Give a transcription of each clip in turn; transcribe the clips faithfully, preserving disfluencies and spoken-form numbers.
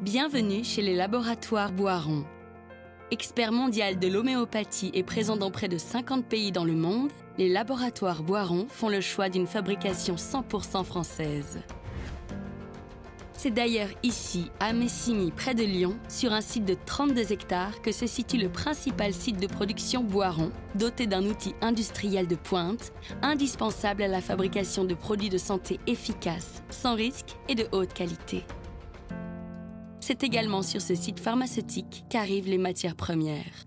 Bienvenue chez les laboratoires Boiron. Expert mondial de l'homéopathie et présent dans près de cinquante pays dans le monde, les laboratoires Boiron font le choix d'une fabrication cent pour cent française. C'est d'ailleurs ici, à Messigny, près de Lyon, sur un site de trente-deux hectares, que se situe le principal site de production Boiron, doté d'un outil industriel de pointe, indispensable à la fabrication de produits de santé efficaces, sans risque et de haute qualité. C'est également sur ce site pharmaceutique qu'arrivent les matières premières.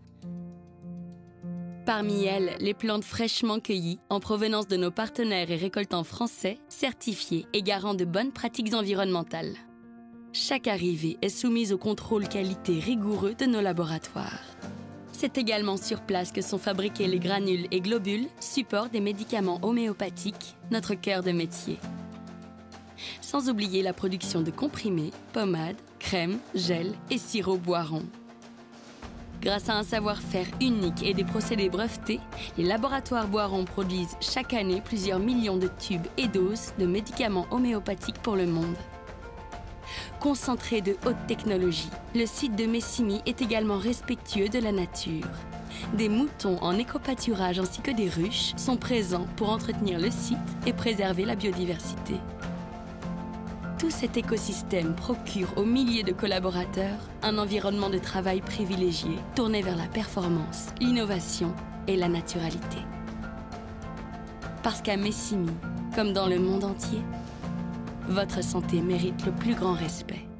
Parmi elles, les plantes fraîchement cueillies, en provenance de nos partenaires et récoltants français, certifiés et garants de bonnes pratiques environnementales. Chaque arrivée est soumise au contrôle qualité rigoureux de nos laboratoires. C'est également sur place que sont fabriqués les granules et globules, support des médicaments homéopathiques, notre cœur de métier. Sans oublier la production de comprimés, pommades, crèmes, gels et sirops Boiron. Grâce à un savoir-faire unique et des procédés brevetés, les laboratoires Boiron produisent chaque année plusieurs millions de tubes et doses de médicaments homéopathiques pour le monde. Concentré de haute technologie, le site de Messigny est également respectueux de la nature. Des moutons en éco-pâturage ainsi que des ruches sont présents pour entretenir le site et préserver la biodiversité. Tout cet écosystème procure aux milliers de collaborateurs un environnement de travail privilégié, tourné vers la performance, l'innovation et la naturalité. Parce qu'à Messigny, comme dans le monde entier, votre santé mérite le plus grand respect.